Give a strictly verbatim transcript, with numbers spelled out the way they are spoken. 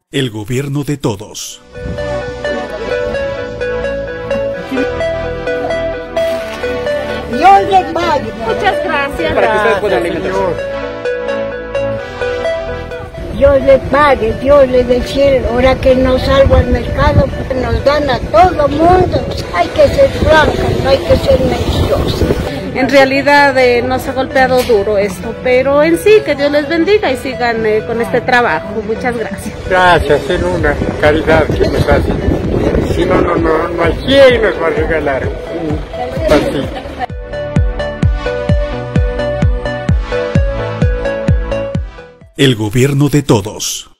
El gobierno de todos. Dios les pague. Muchas gracias. Para que ustedes puedan alimentarse. Dios les pague, Dios les dé el cielo. Ahora que nos salva el mercado, pues nos dan a todo mundo. Hay que ser francas, no hay que ser mentirosas. En realidad eh, nos ha golpeado duro esto, pero en sí que Dios les bendiga y sigan eh, con este trabajo. Muchas gracias. Gracias, es una caridad que nos hacen. Si no, no, no, no hay quien nos va a regalar un pancito. El gobierno de todos.